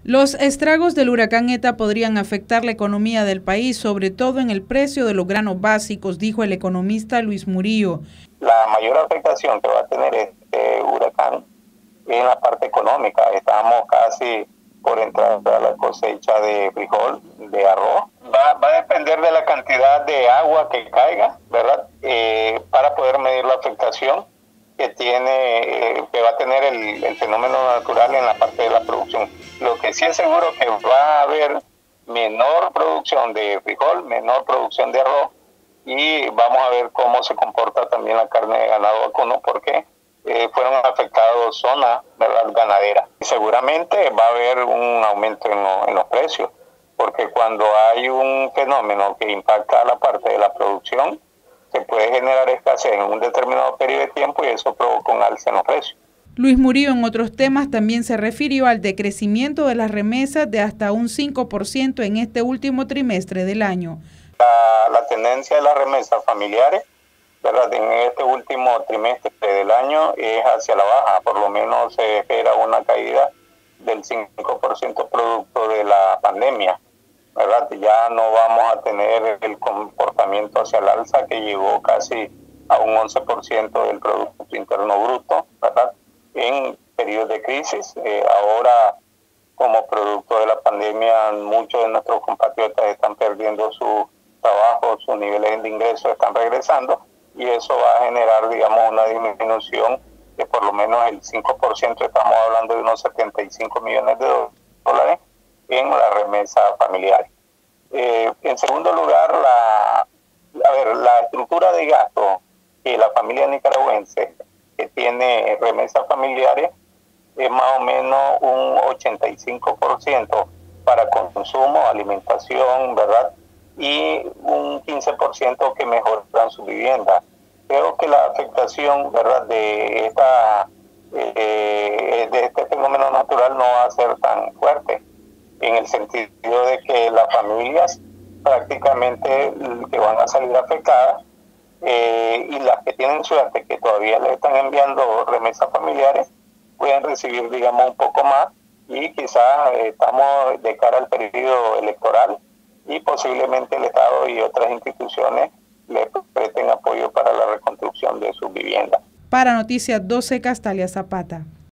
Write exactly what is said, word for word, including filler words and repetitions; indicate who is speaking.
Speaker 1: Los estragos del huracán ETA podrían afectar la economía del país, sobre todo en el precio de los granos básicos, dijo el economista Luis Murillo.
Speaker 2: La mayor afectación que va a tener este huracán es en la parte económica. Estamos casi por entrar a la cosecha de frijol, de arroz. Va, va a depender de la cantidad de agua que caiga, ¿verdad? Eh, para poder medir la afectación que tiene, eh, que va a tener el, el fenómeno natural en la parte de la producción. Lo que sí es seguro que va a haber menor producción de frijol, menor producción de arroz, y vamos a ver cómo se comporta también la carne de ganado vacuno, porque eh, fueron afectados zonas, ¿verdad?, ganaderas. Y seguramente va a haber un aumento en, lo, en los precios, porque cuando hay un fenómeno que impacta a la parte de la producción, se puede generar escasez en un determinado periodo de tiempo y eso provoca un alza en los precios.
Speaker 1: Luis Murillo en otros temas también se refirió al decrecimiento de las remesas de hasta un cinco por ciento en este último trimestre del año.
Speaker 2: La, la tendencia de las remesas familiares, ¿verdad?, en este último trimestre del año es hacia la baja. Por lo menos se espera una caída del cinco por ciento producto de la pandemia, ¿verdad? Ya no vamos a tener el comportamiento hacia el alza que llegó casi a un once por ciento del Producto Interno Bruto, ¿verdad?, en periodos de crisis. Eh, ahora, como producto de la pandemia, muchos de nuestros compatriotas están perdiendo su trabajo, sus niveles de ingresos están regresando, y eso va a generar, digamos, una disminución de por lo menos el cinco por ciento, estamos hablando de unos setenta y cinco millones de dólares en la remesa familiar. Eh, en segundo lugar, la, a ver, la estructura de gasto que la familia nicaragüense que tiene remesas familiares es más o menos un ochenta y cinco por ciento para consumo, alimentación, ¿verdad?, y un quince por ciento que mejoran su vivienda. Creo que la afectación, ¿verdad?, de, esta, eh, de este fenómeno natural no va a ser tan fuerte, en el sentido de que las familias prácticamente que van a salir afectadas, eh, y las que tienen suerte, que todavía le están enviando remesas familiares, pueden recibir, digamos, un poco más, y quizás eh, estamos de cara al periodo electoral y posiblemente el Estado y otras instituciones le presten apoyo para la reconstrucción de sus viviendas.
Speaker 1: Para Noticias doce, Castalia Zapata.